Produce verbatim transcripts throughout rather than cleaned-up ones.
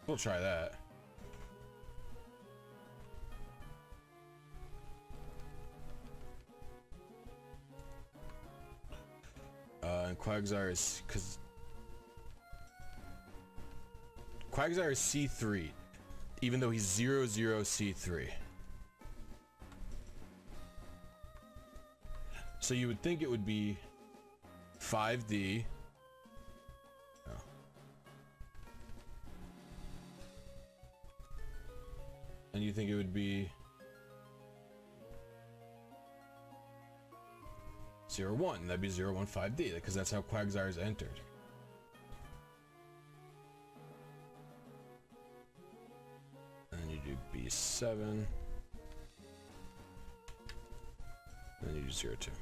We'll try that. Uh, and Quagsire is... because... Quagsire is C three, even though he's zero zero C three. So you would think it would be five D. Oh. And you think it would be zero one. That'd be zero one five D, because that's how Quagsire is entered. And you do B seven. And you do zero two.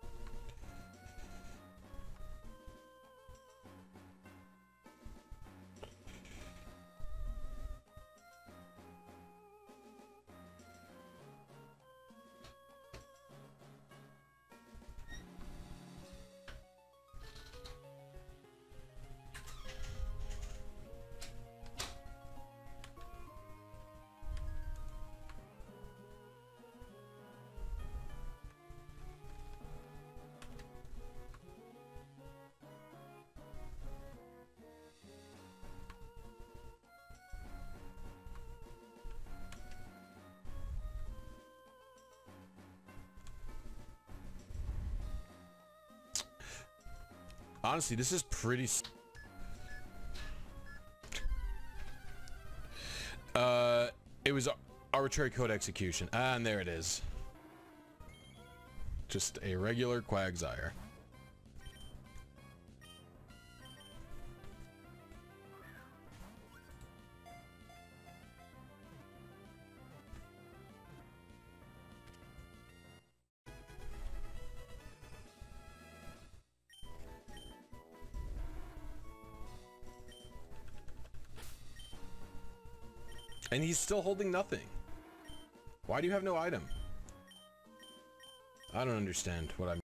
Honestly, this is pretty... Uh, it was arbitrary code execution. Ah, and there it is. Just a regular Quagsire. And he's still holding nothing. Why do you have no item? I don't understand what I'm